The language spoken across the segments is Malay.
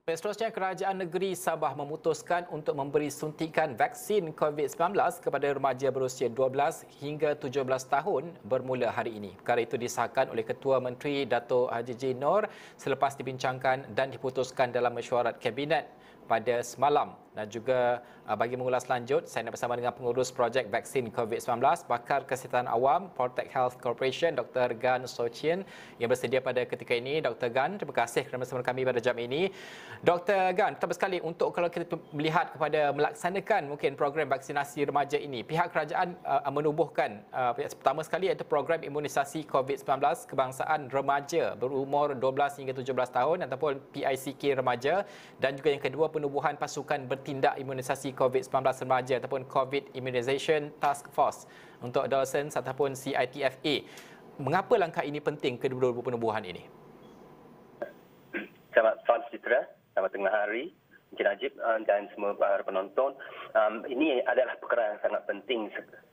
Seterusnya, Kerajaan Negeri Sabah memutuskan untuk memberi suntikan vaksin COVID-19 kepada remaja berusia 12 hingga 17 tahun bermula hari ini. Perkara itu disahkan oleh Ketua Menteri Dato' Haji J. Noor selepas dibincangkan dan diputuskan dalam mesyuarat Kabinet pada semalam. Dan juga bagi mengulas lanjut, saya nak bersama dengan pengurus projek vaksin COVID-19, Pakar Kesihatan Awam Protect Health Corporation, Dr. Gan Sochien yang bersedia pada ketika ini. Dr. Gan, terima kasih kerana bersama kami pada jam ini. Dr. Gan, pertama sekali untuk kalau kita melihat kepada melaksanakan mungkin program vaksinasi remaja ini, pihak kerajaan menubuhkan pertama sekali iaitu program imunisasi COVID-19 kebangsaan remaja berumur 12 hingga 17 tahun ataupun PICK remaja, dan juga yang kedua penubuhan pasukan bertindak imunisasi COVID-19 remaja ataupun COVID Immunization Task Force untuk adolescents ataupun CITFA. Mengapa langkah ini penting, kedua-dua penubuhan ini? Selamat pagi Citra, selamat tengah hari Encik Najib dan semua para penonton. Ini adalah perkara yang sangat penting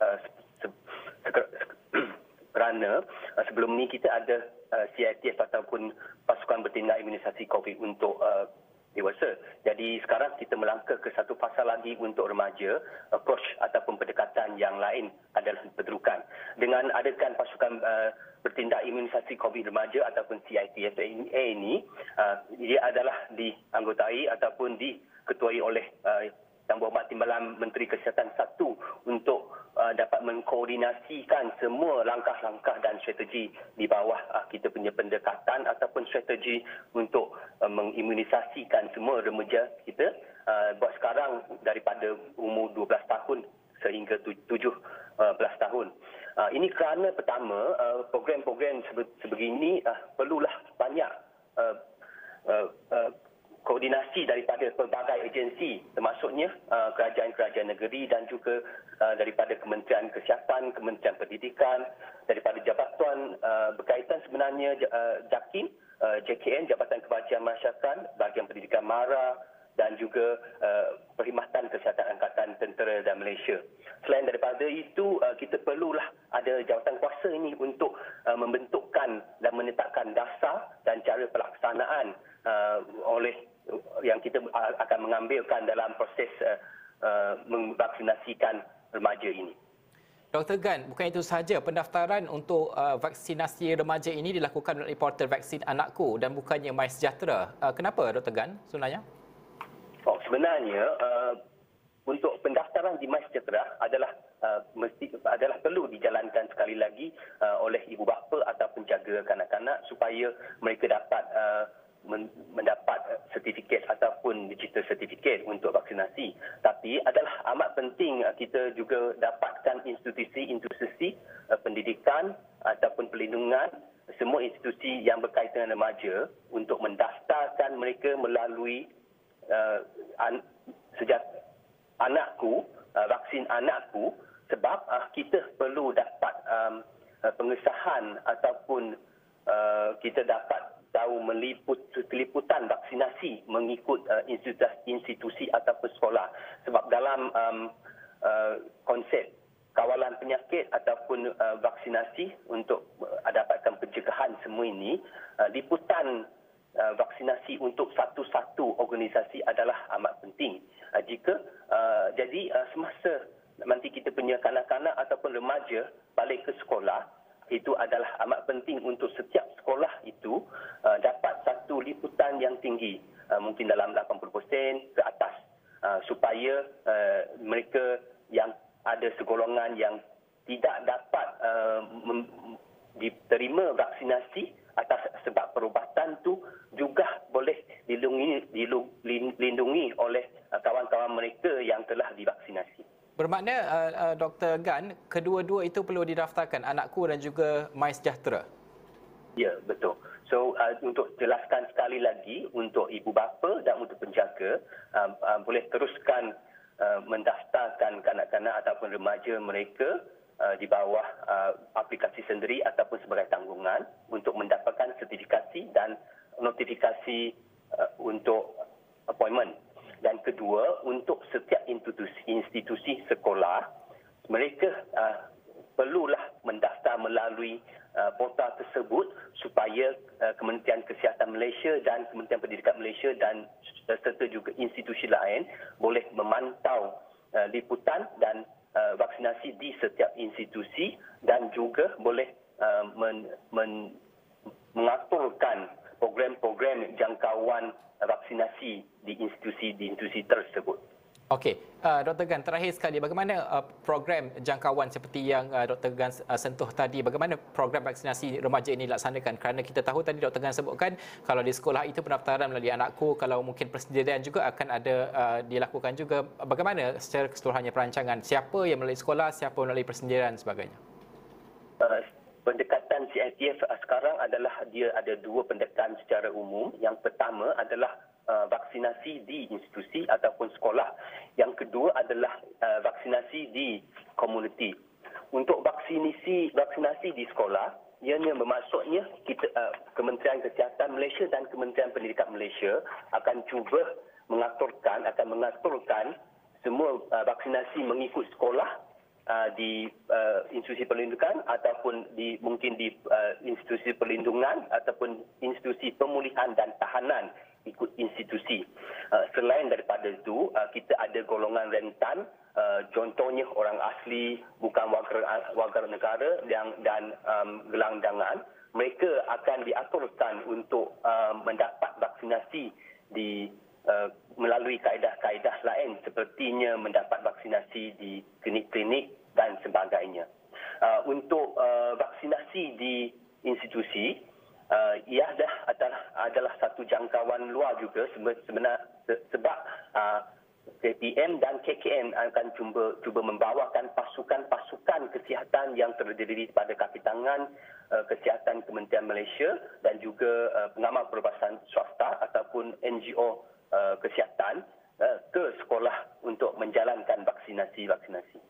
kerana sebelum ini kita ada CITF ataupun pasukan bertindak imunisasi COVID untuk dewasa. Jadi sekarang kita melangkah ke satu fasa lagi untuk remaja. Approach ataupun pendekatan yang lain adalah diperlukan. Dengan adakan pasukan bertindak imunisasi COVID remaja ataupun CITFA ini, dia adalah dianggotai ataupun diketuai oleh Yang Berhormat Timbalan Menteri Kesihatan 1 untuk dapat mengkoordinasikan semua langkah-langkah dan strategi di bawah kita punya pendekatan ataupun strategi untuk mengimunisasikan semua remaja kita buat sekarang daripada umur 12 tahun sehingga 17 tahun. Ini kerana pertama program-program sebegini perlulah banyak koordinasi daripada pelbagai agensi, termasuknya kerajaan-kerajaan negeri dan juga daripada Kementerian Kesihatan, Kementerian Pendidikan, daripada jabatan berkaitan sebenarnya JAKIM, JKN, Jabatan Kebajikan Masyarakat, Bahagian Pendidikan MARA dan juga Perkhidmatan Kesihatan Angkatan Tentera dan Malaysia. Selain daripada itu, kita perlulah ada jawatan kuasa ini untuk membentukkan dan menetapkan dasar dan cara pelaksanaan oleh yang kita akan mengambilkan dalam proses memvaksinasikan remaja ini. Dr. Gan, bukan itu sahaja, pendaftaran untuk vaksinasi remaja ini dilakukan melalui portal Vaksin Anakku dan bukannya MySejahtera. Kenapa Dr. Gan sebenarnya? Sebenarnya untuk pendaftaran di MySejahtera adalah perlu dijalankan sekali lagi oleh ibu bapa atau penjaga kanak-kanak supaya mereka dapat mendapat sertifikat ataupun digital sertifikat untuk vaksinasi. Tapi adalah amat penting kita juga dapatkan institusi pendidikan ataupun perlindungan, semua institusi yang berkaitan dengan remaja untuk mendaftarkan mereka melalui vaksin anakku, sebab kita perlu dapat pengesahan ataupun kita dapat tahu keliputan vaksinasi mengikut institusi ataupun sekolah. Sebab dalam konsep kawalan penyakit ataupun vaksinasi untuk dapatkan pencegahan semua ini, liputan vaksinasi untuk satu-satu organisasi adalah amat penting. Jadi semasa nanti kita punya kanak-kanak ataupun remaja balik ke sekolah, itu adalah amat penting untuk setiap sekolah itu dapat satu liputan yang tinggi, mungkin dalam 80% ke atas, supaya mereka yang ada segolongan yang tidak dapat diterima vaksinasi atas sebab perubatan tu juga boleh dilindungi oleh kawan-kawan mereka yang telah divaksinasi. Bermakna Dr. Gan, kedua-dua itu perlu didaftarkan, Anakku dan juga MySejahtera. Ya, betul. So untuk jelaskan sekali lagi untuk ibu bapa dan untuk penjaga, boleh teruskan mendaftarkan kanak-kanak ataupun remaja mereka di bawah aplikasi sendiri ataupun sebagai tanggungan untuk mendapatkan sertifikasi dan notifikasi untuk appointment. Dan kedua, untuk setiap institusi sekolah, mereka perlulah mendaftar melalui portal tersebut supaya Kementerian Kesihatan Malaysia dan Kementerian Pendidikan Malaysia dan serta juga institusi lain boleh memantau liputan dan vaksinasi di setiap institusi dan juga boleh mengaturkan program-program jangkauan vaksinasi di institusi tersebut. Okey, Dr. Gan, terakhir sekali, bagaimana program jangkauan seperti yang Dr. Gan sentuh tadi, bagaimana program vaksinasi remaja ini dilaksanakan? Kerana kita tahu tadi Dr. Gan sebutkan, kalau di sekolah itu pendaftaran melalui anakku, kalau mungkin persediaan juga akan ada dilakukan juga. Bagaimana secara keseluruhannya perancangan? Siapa yang melalui sekolah, siapa melalui persediaan dan sebagainya? Pendekatan CITF sekarang adalah dia ada dua pendekatan secara umum. Yang pertama adalah vaksinasi di institusi ataupun sekolah. Yang kedua adalah vaksinasi di komuniti. Untuk vaksinasi di sekolah, ianya bermaksudnya Kementerian Kesihatan Malaysia dan Kementerian Pendidikan Malaysia akan cuba mengaturkan semua vaksinasi mengikut sekolah di institusi perlindungan ataupun mungkin di institusi perlindungan ataupun institusi pemulihan dan tahanan ikut institusi. Selain daripada itu, kita ada golongan rentan, contohnya orang asli, bukan warga negara dan gelandangan. Mereka akan diaturkan untuk mendapat vaksinasi melalui kaedah-kaedah lain sepertinya mendapat vaksinasi di klinik-klinik dan sebagainya. Untuk vaksinasi di institusi, ia adalah satu jangkauan luar juga sebab KPM dan KKM akan cuba membawakan pasukan kesihatan yang terdiri daripada kaki tangan kesihatan Kementerian Malaysia dan juga pengamal perubatan swasta ataupun NGO kesihatan ke sekolah untuk menjalankan vaksinasi.